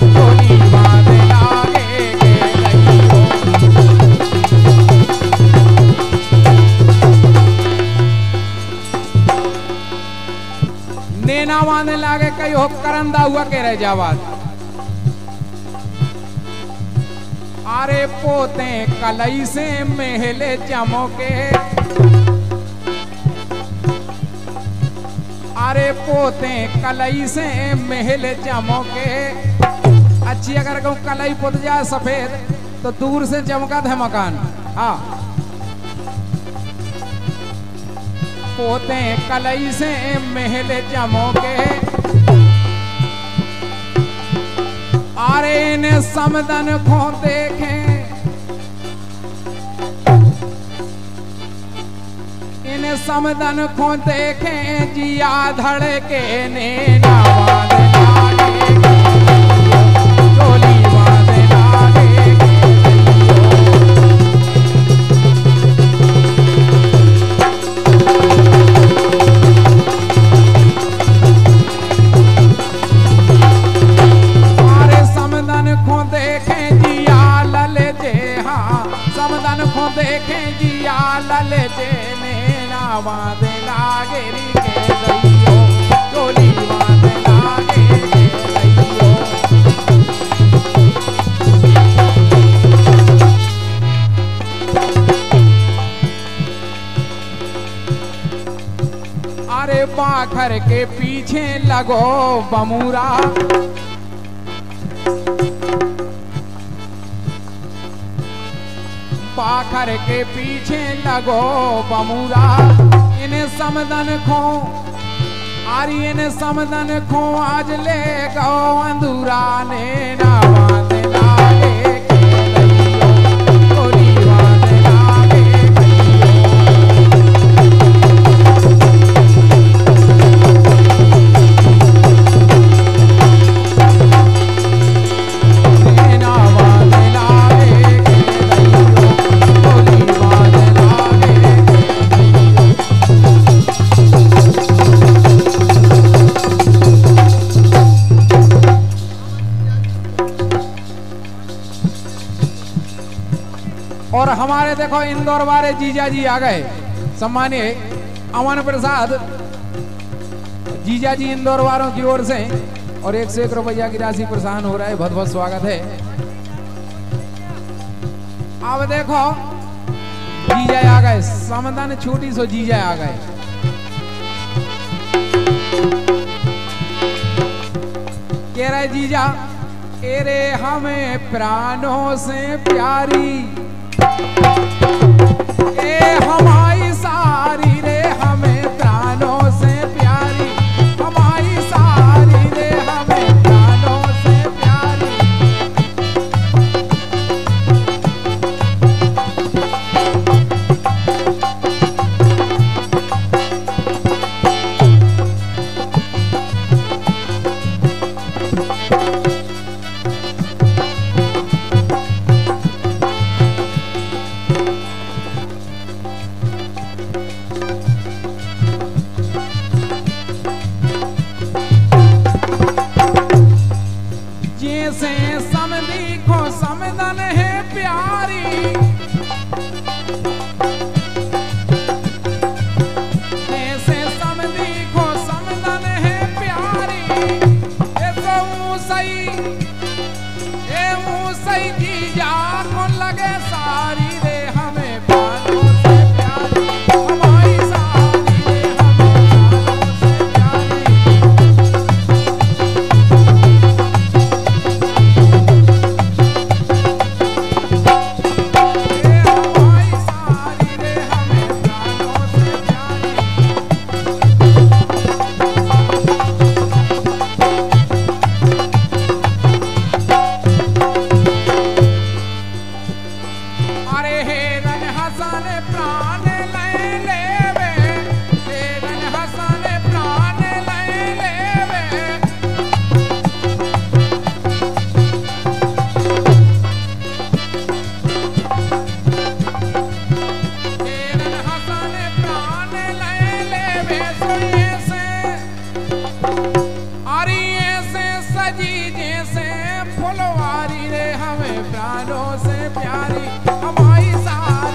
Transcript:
टोली बांध लागे के रहियो। नेना बांध लागे कई हो करंदा हुआ के रह जावाद। अरे पोते कलई से महले चमके, अरे पोते कलई से महल चमके। अच्छी अगर कहूँ कलई पुत जाए सफेद तो दूर से चमकत है मकान। हाँ, पोते कलई से महल चमके। अरे इन्हें समदन को देखें, इन्हें समदन को देखें जिया धड़के नैना बांध लागे टोली बांध लागे। अरे समदन को देखें जिया ललचे, हाँ समदन को देखें जिया ललचे बांध लागे के रहियो टोली बांध लागे के रहियो। अरे पाखर के पीछे लगो बमूरा, पाखर के पीछे लगो बमूरा। इन्हें समदन खो, आरी इन्हें समदन खो आज ले गो अंधूरा नैना बांध लागे के रहियो टोली बांध लागे नैना बांध लागे के रहियो टोली बांध लागे। और हमारे देखो इंदौर वाले जीजा जी आ गए, सम्मानीय अमन प्रसाद जीजा जी इंदौर वालों की ओर से, और 101 रुपया की राशि प्रदान हो रहा है। बहुत बहुत स्वागत है। अब देखो जीजा आ गए, समदन छोटी सो जीजा आ गए। कह रहे जीजा एरे हमें प्राणों से प्यारी, ए हमारी सारी रे हमें प्राणों से प्यारी, हमारी सारी रे हमें प्राणों से प्यारी। समधी को समदन है प्यारी, जैसे समधी को समदन है प्यारी। ऐसा सही जीजा को लगे सारी रे हमें प्राणों से प्यारी, हमारी सारी रे हमें प्राणों से प्यारी। फुलवारी रे हमें प्राणों से प्यारी हमारी सारी